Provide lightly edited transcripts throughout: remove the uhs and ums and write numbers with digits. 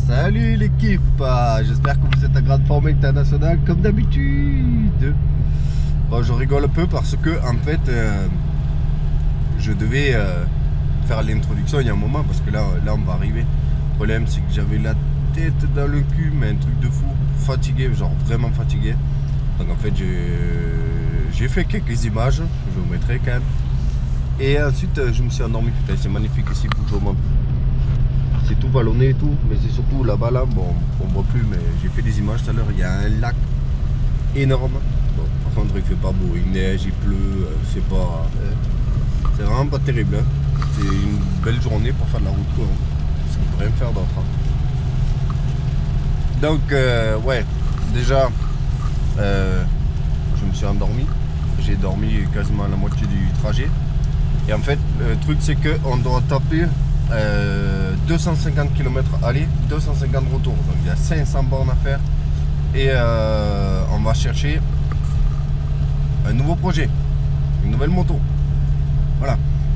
Salut l'équipe, j'espère que vous êtes en grande forme internationale comme d'habitude. Bon, je rigole un peu parce que en fait je devais faire l'introduction il y a un moment parce que là on va arriver. Le problème c'est que j'avais la tête dans le cul, mais un truc de fou, fatigué, genre vraiment fatigué. Donc en fait j'ai fait quelques images, je vous mettrai quand même. Et ensuite je me suis endormi. Putain, c'est magnifique ici, Bougeoman. C'est tout vallonné et tout, mais c'est surtout là-bas, là, bon, on voit plus, mais j'ai fait des images tout à l'heure, il y a un lac énorme. Bon, par contre, il fait pas beau, il neige, il pleut, c'est pas... c'est vraiment pas terrible, hein. C'est une belle journée pour faire de la route, quoi, hein, parce qu'on peut rien faire d'autre. Hein. Donc, ouais, déjà, je me suis endormi, j'ai dormi quasiment la moitié du trajet. Et en fait, le truc, c'est qu'on doit taper 250 km aller, 250 retour. Donc il y a 500 bornes à faire. Et on va chercher un nouveau projet, une nouvelle moto. Voilà.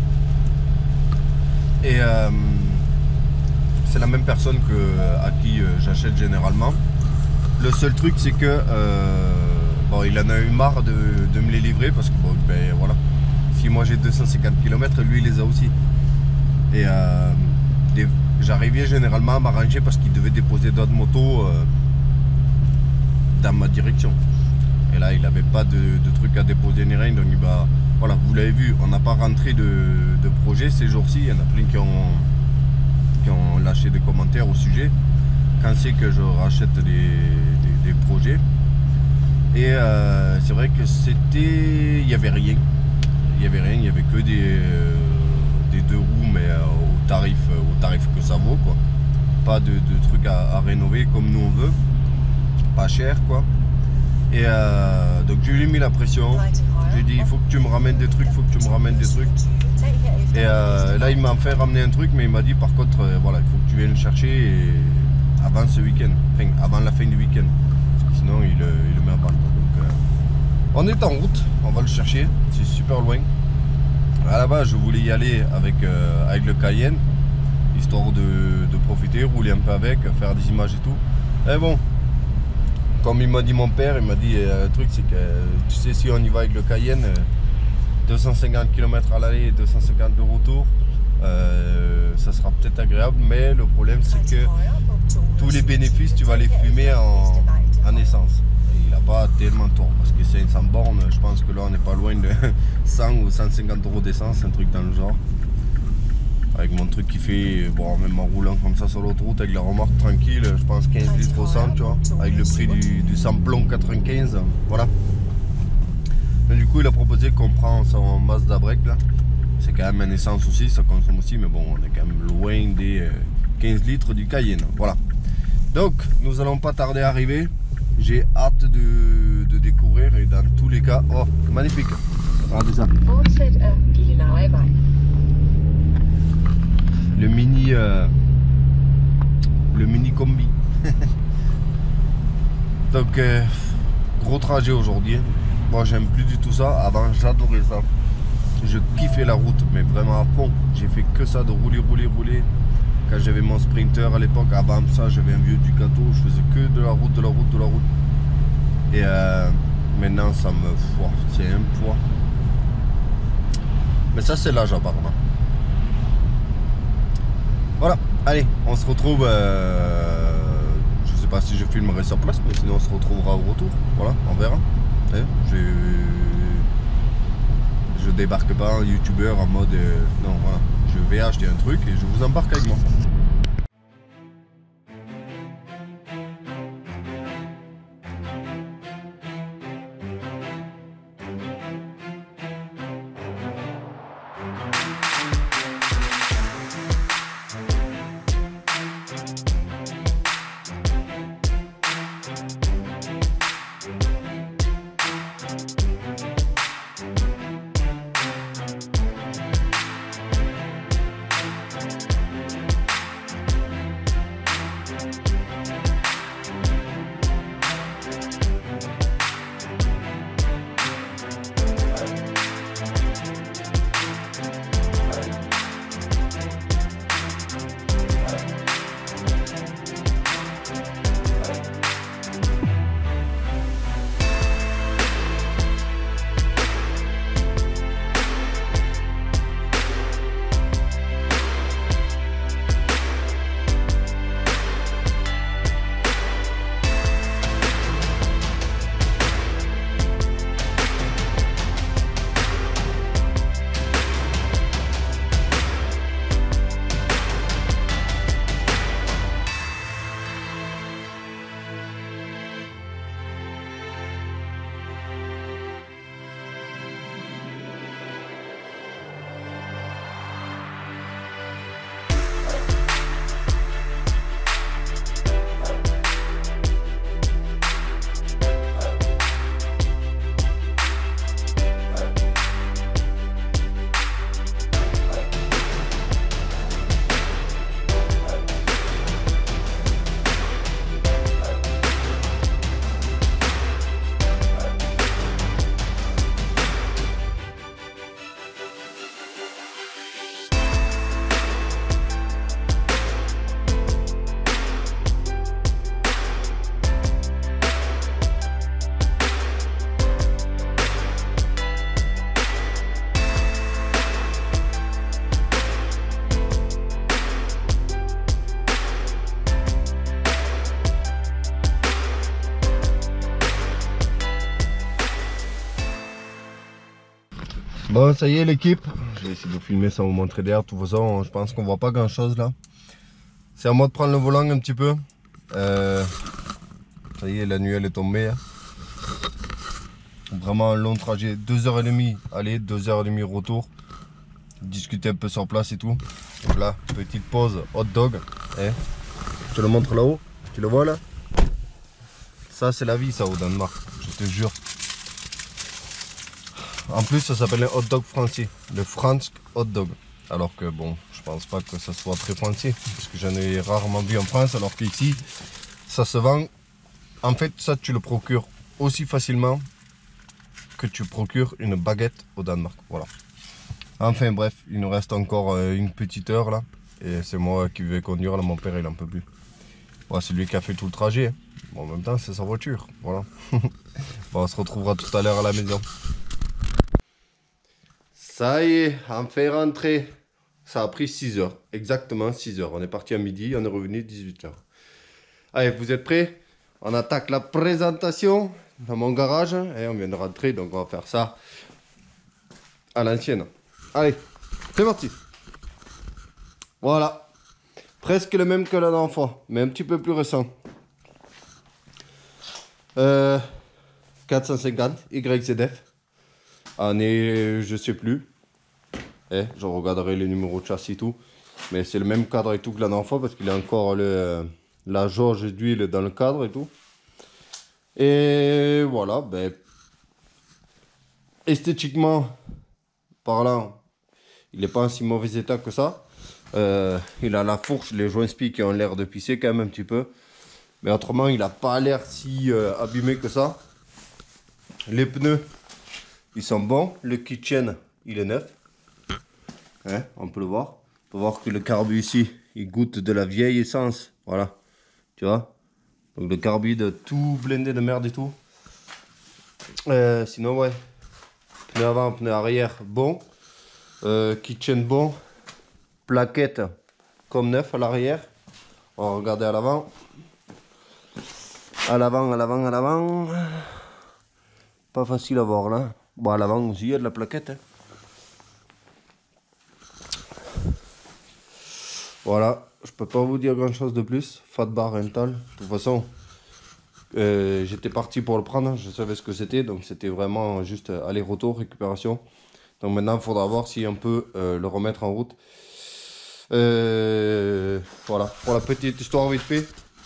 Et c'est la même personne à qui j'achète généralement. Le seul truc, c'est que bon, il en a eu marre de me les livrer parce que bon, ben voilà. Si moi j'ai 250 km, lui il les a aussi. Et j'arrivais généralement à m'arranger parce qu'il devait déposer d'autres motos dans ma direction. Et là il n'avait pas de trucs à déposer ni rien. Donc bah, voilà, vous l'avez vu, on n'a pas rentré de projet ces jours-ci. Il y en a plein qui ont lâché des commentaires au sujet. Quand c'est que je rachète des projets. Et c'est vrai que il n'y avait rien. Il n'y avait que des deux roues, mais au tarif que ça vaut, quoi. Pas de trucs à rénover comme nous on veut, pas cher, quoi. Et donc je lui ai mis la pression, je lui ai dit il faut que tu me ramènes des trucs, et là il m'a fait ramener un truc, mais il m'a dit par contre voilà, il faut que tu viennes le chercher avant ce week-end, enfin avant la fin du week-end, parce que sinon il le met à vendre. Donc on est en route, on va le chercher, c'est super loin. À la base je voulais y aller avec le Cayenne, histoire de profiter, rouler un peu avec, faire des images et tout. Et bon, comme il m'a dit mon père, il m'a dit le truc c'est que tu sais, si on y va avec le Cayenne, 250 km à l'aller et 250 de retour, ça sera peut-être agréable, mais le problème c'est que tous les bénéfices tu vas les fumer en essence. Il n'a pas tellement tort parce que 500 bornes, je pense que là on n'est pas loin de 100 ou 150 euros d'essence, un truc dans le genre. Avec mon truc qui fait, bon, même en roulant comme ça sur l'autoroute avec la remorque tranquille, je pense 15 litres au 100, tu vois, avec le prix du samplon 95, voilà. Mais du coup il a proposé qu'on prend son Mazda Break là. C'est quand même un essence aussi, ça consomme aussi, mais bon, on est quand même loin des 15 litres du Cayenne, voilà. Donc nous allons pas tarder à arriver. J'ai hâte de découvrir, et dans tous les cas, oh magnifique, regardez ça. Le mini combi. Donc gros trajet aujourd'hui. Moi j'aime plus du tout ça. Avant j'adorais ça. Je kiffais la route, mais vraiment à fond. J'ai fait que ça, de rouler. Quand j'avais mon Sprinter à l'époque, avant ça j'avais un vieux Ducato, je faisais que de la route. Et maintenant ça me foire, c'est un poids. Mais ça c'est l'âge apparemment. Voilà, allez, on se retrouve, je sais pas si je filmerai sur place, mais sinon on se retrouvera au retour. Voilà, on verra. Je débarque pas en youtubeur en mode non, voilà, je vais acheter un truc et je vous embarque avec moi. Bon, ça y est l'équipe, je vais essayer de filmer sans vous montrer derrière. De toute façon, je pense qu'on voit pas grand chose là. C'est à moi de prendre le volant un petit peu. Ça y est, la nuit elle est tombée. Hein. Vraiment un long trajet, 2h30 aller, 2h30 retour. Discuter un peu sur place et tout. Donc là, petite pause hot dog. Eh, je te le montre là-haut, tu le vois là? Ça c'est la vie ça au Danemark, je te jure. En plus ça s'appelle un hot dog français, le Fransk hot dog. Alors que bon, je pense pas que ça soit très français, parce que j'en ai rarement vu en France, alors qu'ici, ça se vend. En fait, ça tu le procures aussi facilement que tu procures une baguette au Danemark. Voilà. Enfin bref, il nous reste encore une petite heure là, et c'est moi qui vais conduire là, mon père il en peut plus. Bon, c'est lui qui a fait tout le trajet. Bon, en même temps, c'est sa voiture. Voilà. Bon, on se retrouvera tout à l'heure à la maison. Ça y est, enfin rentré. Ça a pris 6 heures. Exactement 6 heures. On est parti à midi, on est revenu 18 heures. Allez, vous êtes prêts? On attaque la présentation dans mon garage. Et on vient de rentrer, donc on va faire ça à l'ancienne. Allez, c'est parti. Voilà. Presque le même que la dernière fois, mais un petit peu plus récent. 450 YZF. Année, je sais plus. Je regarderai les numéros de châssis et tout. Mais c'est le même cadre et tout que la dernière fois parce qu'il y a encore la jauge d'huile dans le cadre et tout. Et voilà, ben, esthétiquement parlant, il n'est pas en si mauvais état que ça. Il a la fourche, les joints spi qui ont l'air de pisser quand même un petit peu. Mais autrement, il n'a pas l'air si abîmé que ça. Les pneus, ils sont bons. Le kitchen, il est neuf. Hein, on peut le voir. On peut voir que le carbu ici, il goûte de la vieille essence. Voilà. Tu vois. Donc le carbu de tout blindé de merde et tout. Sinon, ouais. Pneu avant, pneu arrière, bon. Kitchen bon. Plaquette comme neuf à l'arrière. On va regarder à l'avant. À l'avant, à l'avant, à l'avant. Pas facile à voir là. Bon, à l'avant aussi, il y a de la plaquette. Hein. Voilà, je peux pas vous dire grand chose de plus. Fat bar rental. De toute façon, j'étais parti pour le prendre. Je savais ce que c'était. Donc c'était vraiment juste aller-retour, récupération. Donc maintenant, il faudra voir si on peut le remettre en route. Voilà, pour la petite histoire vite fait.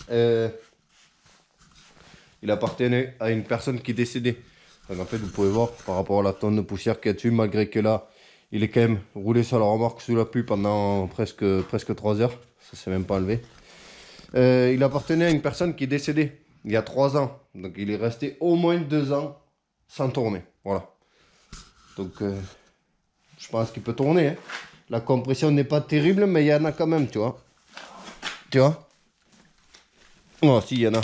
Il appartenait à une personne qui est décédée. Donc en fait, vous pouvez voir par rapport à la tonne de poussière qu'il y a dessus, malgré que là, il est quand même roulé sur la remorque sous la pluie pendant presque 3 heures. Ça s'est même pas enlevé. Il appartenait à une personne qui est décédée il y a 3 ans. Donc il est resté au moins 2 ans sans tourner. Voilà. Donc je pense qu'il peut tourner. Hein. La compression n'est pas terrible, mais il y en a quand même, tu vois. Tu vois? Oh, si, il y en a.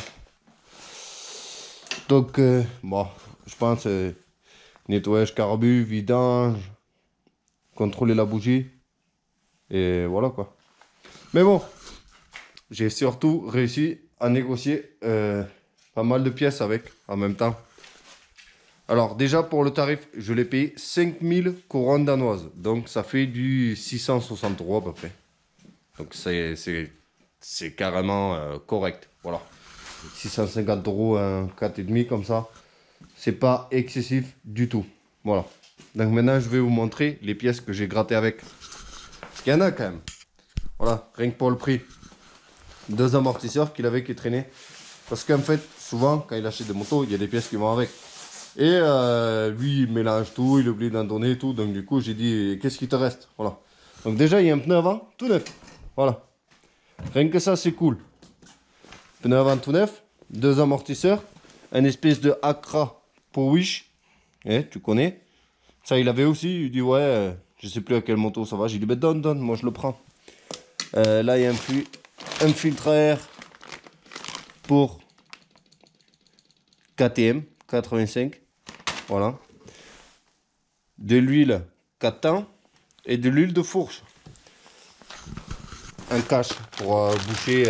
Donc, bon, je pense nettoyage carbu, vidange, contrôler la bougie. Et voilà quoi. Mais bon, j'ai surtout réussi à négocier pas mal de pièces avec en même temps. Alors déjà pour le tarif, je l'ai payé 5000 couronnes danoises. Donc ça fait du 660 € à peu près. Donc c'est carrément correct. Voilà. 650 € un 4,5 comme ça. C'est pas excessif du tout. Voilà. Donc maintenant je vais vous montrer les pièces que j'ai grattées avec. Parce qu'il y en a quand même. Voilà, rien que pour le prix. 2 amortisseurs qu'il avait qui traînaient. Parce qu'en fait, souvent quand il achète des motos, il y a des pièces qui vont avec. Et lui, il mélange tout, il oublie d'en donner tout. Donc du coup, j'ai dit, qu'est-ce qui te reste? Voilà. Donc déjà, il y a un pneu avant, tout neuf. Voilà. Rien que ça, c'est cool. Pneu avant tout neuf. 2 amortisseurs. Un espèce de Acra pour Wish. Tu connais. Ça, il avait aussi. Il dit, ouais, je sais plus à quelle moto ça va. J'ai dit, ben donne, moi je le prends. Là, il y a un filtre à air pour KTM 85. Voilà. De l'huile 4 temps et de l'huile de fourche. Un cache pour boucher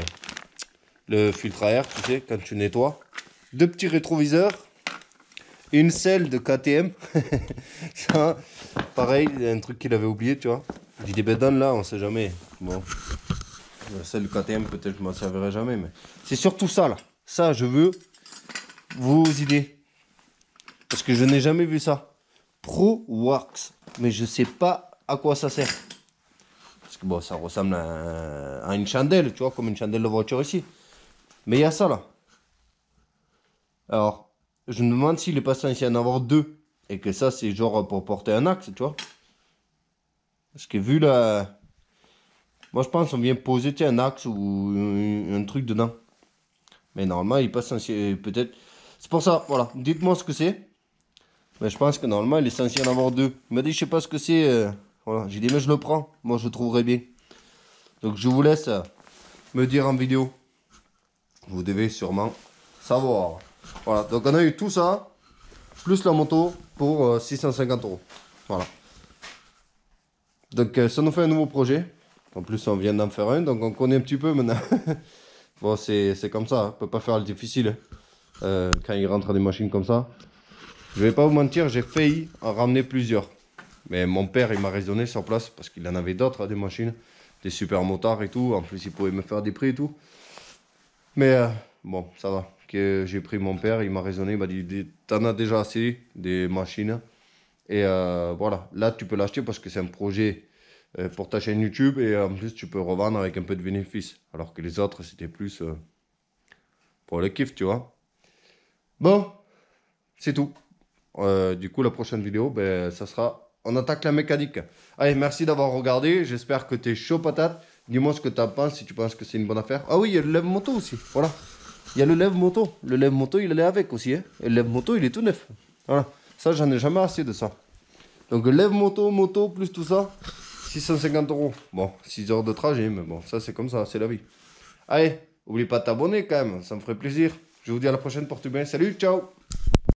le filtre à air, tu sais, quand tu nettoies. 2 petits rétroviseurs. une selle de KTM. Ça, pareil, un truc qu'il avait oublié, tu vois. J'ai des bédanes là, on sait jamais. Bon, la selle de KTM, peut-être je m'en servirai jamais, mais c'est surtout ça là. Ça, je veux vos idées. Parce que je n'ai jamais vu ça. Pro Works. Mais je sais pas à quoi ça sert. Parce que bon, ça ressemble à une chandelle, tu vois, comme une chandelle de voiture ici. Mais il y a ça là. Alors, je me demande s'il est pas censé en avoir deux. Et que ça, c'est genre pour porter un axe, tu vois. Parce que vu là... Moi, je pense qu'on vient poser un axe ou un truc dedans. Mais normalement, il est pas censé... Peut-être... C'est pour ça, voilà. Dites-moi ce que c'est. Mais je pense que normalement, il est censé en avoir deux. Il m'a dit, je sais pas ce que c'est. Voilà. J'ai dit, mais je le prends. Moi, je le trouverai bien. Donc, je vous laisse me dire en vidéo. Vous devez sûrement savoir. Voilà. Donc, on a eu tout ça. Plus la moto pour 650 €. Voilà. Donc, ça nous fait un nouveau projet. En plus, on vient d'en faire un. Donc, on connaît un petit peu maintenant. Bon, c'est comme ça. On ne peut pas faire le difficile. Quand il rentre des machines comme ça. Je vais pas vous mentir, j'ai failli en ramener plusieurs. Mais mon père, il m'a raisonné sur place parce qu'il en avait d'autres, des machines, des super motards et tout. En plus, il pouvait me faire des prix et tout. Mais bon, ça va. Que j'ai pris mon père, il m'a raisonné, il m'a dit, t'en as déjà assez des machines. Et voilà, là, tu peux l'acheter parce que c'est un projet pour ta chaîne YouTube. Et en plus, tu peux revendre avec un peu de bénéfice. Alors que les autres, c'était plus pour le kiff, tu vois. Bon, c'est tout. Du coup, la prochaine vidéo, ben, ça sera on attaque la mécanique. Allez, merci d'avoir regardé. J'espère que tu es chaud patate. Dis-moi ce que tu en penses, si tu penses que c'est une bonne affaire. Ah oui, il y a le lève-moto aussi. Voilà. Il y a le lève-moto. Le lève-moto, il est avec aussi. Hein. Et le lève-moto, il est tout neuf. Voilà. Ça, j'en ai jamais assez de ça. Donc, lève-moto, moto, plus tout ça, 650 €. Bon, 6 heures de trajet, mais bon, ça, c'est comme ça, c'est la vie. Allez, n'oublie pas de t'abonner quand même. Ça me ferait plaisir. Je vous dis à la prochaine, portez bien. Salut, ciao!